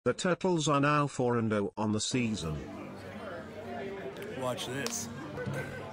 The Turtles are now 4-0 on the season. Watch this.